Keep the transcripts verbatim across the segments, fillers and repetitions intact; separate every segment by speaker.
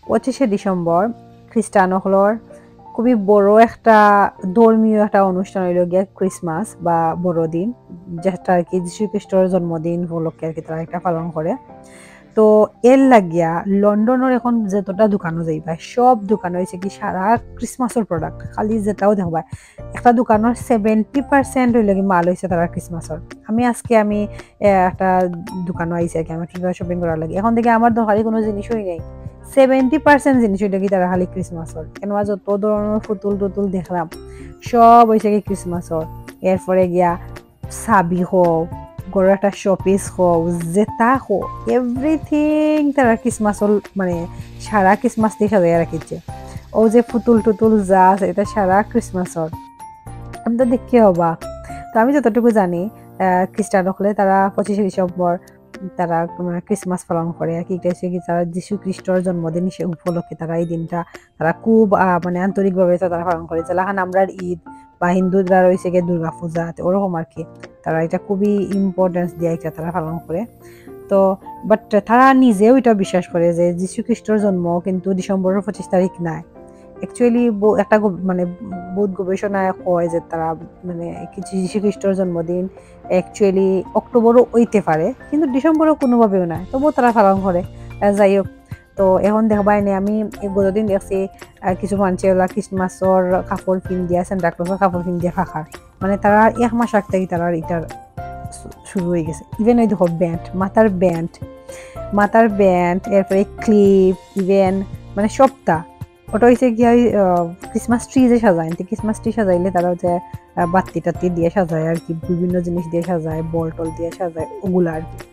Speaker 1: পঁচিশে ডিসেম্বর খ্রিস্টানসকলৰ খুবই বড় একটা ধর্মীয় একটা অনুষ্ঠান হইল গিয়া ক্রিসমাস বা বড়দিন, যেটা আর কি যীশু খ্রিস্টর জন্মদিন উপলক্ষে আর কি তারা একটা পালন করে। তো এর লাগিয়া লন্ডনের এখন যতটা দোকানও যাইবা সব দোকান হয়েছে কি সারা ক্রিসমাসের প্রোডাক্ট, খালি যেটাও দেখবা একটা দোকানের সেভেন্টি পার্সেন্ট হইলে কি মাল হয়েছে তারা ক্রিসমাসের। আমি আজকে আমি একটা দোকানও আইসি আর কি আমি শপিং করার লাগে, এখন থেকে আমার দরকারি কোনো জিনিসই নেই, সেভেন্টি পার্সেন্ট জিনিস হইলে কি তারা খালি ক্রিসমাসের। কেন যত ধরনের ফুতুল টুতুল দেখলাম সব হয়েছে কি ক্রিসমাসের। এরপরে গিয়া সাবি হোক, গড় একটা শপিস হোক, জেতা হোক, এভরিথিং তারা ক্রিসমাসের মানে সারা ক্রিসমাস দিয়ে সাজাইয়া রাখিছে। ও যে ফুতুল টুতুল যা আছে এটা সারা ক্রিসমাসের। আমি তো দেখি হবা। তো আমি যতটুকু জানি খ্রিস্টান হলে তারা পঁচিশে ডিসেম্বর তারা ক্রিসমাস পালন করে আর কি, কি তারা যীশু খ্রিস্টর জন্মদিন সে উপলক্ষে তারা এই দিনটা তারা খুব মানে আন্তরিকভাবে তারা পালন করে। যেলাখান আমরা ঈদ বা হিন্দুরা রয়েছে গিয়ে দুর্গা পূজা ওরকম আর কি, তারা এটা খুবই ইম্পর্টেন্স দিয়ে এটা তারা পালন করে। তো বাট তারা নিজেও এটা বিশ্বাস করে যে যীশু খ্রিস্টর জন্ম কিন্তু ডিসেম্বরের পঁচিশ তারিখ নাই। অ্যাকচুয়ালি একটা মানে বহুত গবেষণায় হয় যে তারা মানে যীশু খ্রিস্টর জন্মদিন অ্যাকচুয়ালি অক্টোবরও হইতে পারে কিন্তু ডিসেম্বরও কোনোভাবেও নাই, তবুও তারা পালন করে। যাই হোক, তো এখন দেখবাই নি আমি গতদিন দেখছি কিছু মানুষে ওলা ক্রিসমাসর কাপড় পিন দিয়া সেন্টা ক্লজের কাপড় পিন দিয়া ফাঁকার, মানে তারা এক মাস আগ থেকে তারা এটার শুরু হয়ে গেছে। ইভেন ওই দেখো ব্যান্ড, মাথার ব্যান্ড মাথার ব্যান্ড এরপরে ক্লিপ, ইভেন মানে সপ্তাহ ওটা হয়েছে গিয়ে ক্রিসমাস ট্রি যে সাজায়, ক্রিসমাস ট্রি সাজাইলে তারা যে বাতি টাতি দিয়ে সাজায় আর কি, বিভিন্ন জিনিস দিয়ে সাজায়, বল টল দিয়ে সাজায় ওগুলো আর কি।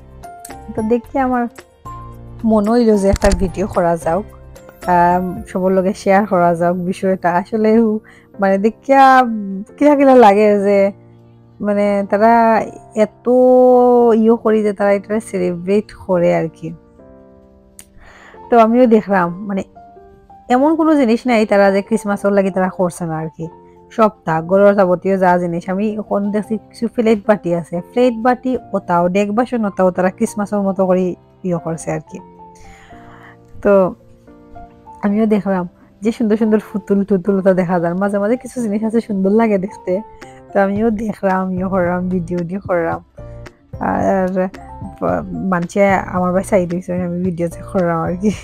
Speaker 1: তো দেখতে আমার মনে হইল যে একটা ভিডিও করা যাওক, সবার লগে শেয়ার করা যাওক বিষয়টা। আসলে মানে দেখিয়া কিলা কিলা লাগে যে মানে তারা এত ইয়ে করি যে তারা এটা সেলিব্রেট করে আর কি। তো আমিও দেখলাম মানে এমন কোনো জিনিস নাই তারা যে ক্রিসমাসের লাগে তারা করছে না আর কি, সপ্তাহ গড়ের যাবতীয় যা জিনিস আমি এখন দেখছি কিছু প্লেট বাটি আছে, প্লেট বাটি ওটাও ডেক বাসন ওটাও তারা ক্রিসমাসের মতো করে ইয়ে করছে আর কি। তো আমিও দেখলাম যে সুন্দর সুন্দর ফুতুল টুতুল ওটা দেখা যায়, মাঝে মাঝে কিছু জিনিস আছে সুন্দর লাগে দেখতে। তো আমিও দেখলাম, ইয়ে করলাম, ভিডিও দিয়ে করলাম, আর মানুষে আমার বাসায় চাই দিয়েছে আমি ভিডিও যে করলাম আর কি।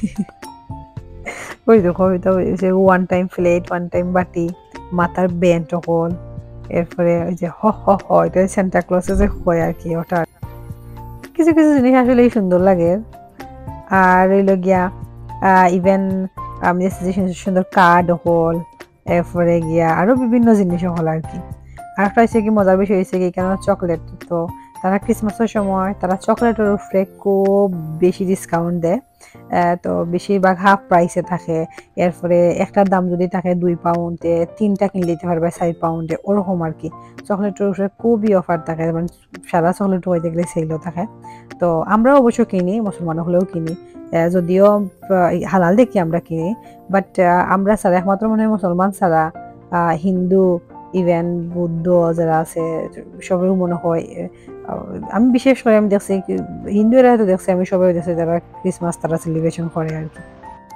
Speaker 1: ওই দেখো one time plate, one time বাটি, মাথার ব্যান্ড হল, এরপরে ওই যে হ হ হ এটা সেন্টা ক্লসে যে হয় আর কি, ওটা কিছু কিছু জিনিস আসলেই সুন্দর লাগে। আর রইল গিয়া ইভেন আমি যে সুন্দর কার্ড হল, এরপরে গিয়া আরো বিভিন্ন জিনিস হল আর কি। আর একটা হয়েছে কি মজার বিষয় হয়েছে কি কেন চকলেট, তো তারা ক্রিসমাসের সময় তারা চকলেটের উপরে খুব বেশি ডিসকাউন্ট দেয়। তো বেশিরভাগ হাফ প্রাইসে থাকে, এরপরে একটার দাম যদি থাকে দুই পাউন্ডে তিনটা কিনে দিতে পারবে চার পাউন্ডে ওরকম আর কি। চকলেটের উপরে খুবই অফার থাকে, মানে সারা চকলেট হয়ে গেলে সেলও থাকে। তো আমরাও অবশ্য কিনি, মুসলমান হলেও কিনি, যদিও হালাল দেখি আমরা কিনি, বাট আমরা ছাড়া একমাত্র মনে হয় মুসলমান ছাড়া হিন্দু ইভেন বৌদ্ধ যারা আছে সবাই মনে হয়, আমি বিশেষ করে আমি দেখছি হিন্দুরা তো দেখছি আমি সবাই দেখছি যারা ক্রিসমাস তারা সেলিব্রেশন করে আর কি।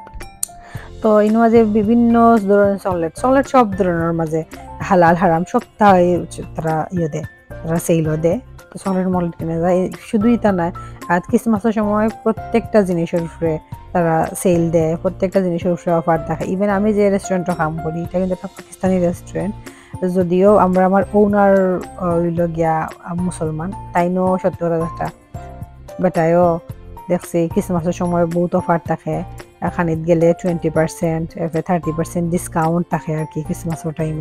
Speaker 1: তো এর মাঝে বিভিন্ন ধরনের চকলেট চকলেট সব ধরনের মাঝে হালাল হারাম সপ্তাহে তারা ইয়ে দেয়, তারা সেলও দেয়। তো চকলেট মকলেট কিনে যায়, শুধুই তা নয় আর ক্রিসমাসের সময় প্রত্যেকটা জিনিসের উপরে তারা সেল দেয়, প্রত্যেকটা জিনিসের উপরে অফার থাকে। ইভেন আমি যে রেস্টুরেন্টে কাম করি এটা কিন্তু একটা পাকিস্তানি রেস্টুরেন্ট, যদিও আমরা আমার ওনার হইল গিয়া মুসলমান, তাইনো সত্তর হাজারটা বেটায়ও দেখছি ক্রিসমাসের সময় বহুত অফার থাকে, খানিত গেলে টোয়েন্টি পার্সেন্ট এরপরে থার্টি পার্সেন্ট ডিসকাউন্ট থাকে আর কি ক্রিসমাসের টাইমে।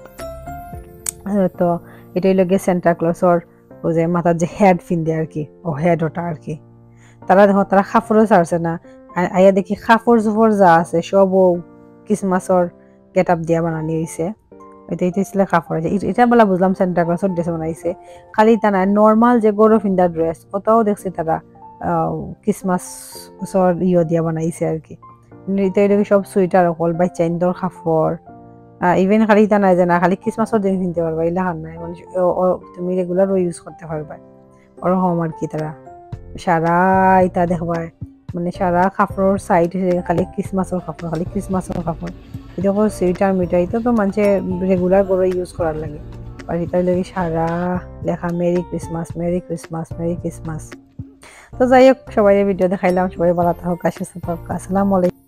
Speaker 1: তো এটা হইল গিয়ে সেন্টা ক্লসর ও যে মাথার যে হেড ফিন্দে আর কি, ও হেড ওটা আর কি। তারা দেখো তারা কাপড়ও ছাড়ছে না, আইয়া দেখি কাপড় জোপড় যা আছে সব ও ক্রিসমাসের গেট আপ দিয়া বানানি হয়েছে। এটাই ছিল কাপড়, এটা বলা বুঝলাম সেন্টা ক্লসের ড্রেস বানাইছে। খালি তা না নর্মাল যে গরু ফিন্দা ড্রেস ওটাও দেখছি তারা ক্রিসমাসর ইয়ে দিয়া বানাইছে আর কি। এটা সব সুইটার অকল বাচ্চা ইন্দর কাপড়, ইভেন খালি তা নাই যে না খালি ক্রিসমাসের দিন কিনতে পারবা এগুলা হার নাই, মানে তুমি রেগুলারও ইউজ করতে পারবা ওরকম আর কি। তারা সারা এটা দেখবা মানে সারা কাপড়ের সাইড খালি ক্রিসমাসের কাপড় খালি ক্রিসমাসের কাপড় এটা করে সুইটার মিটার এটা তো মানুষে রেগুলার করে ইউজ করার লাগে আর এটা লাগে সারা লেখা merry Christmas merry Christmas merry Christmas. তো যাই হোক সবাই ভিডিও দেখাইলাম, সবাই ভালো থাকুক, সুস্থ থাকুক, আসসালামু আলাইকুম।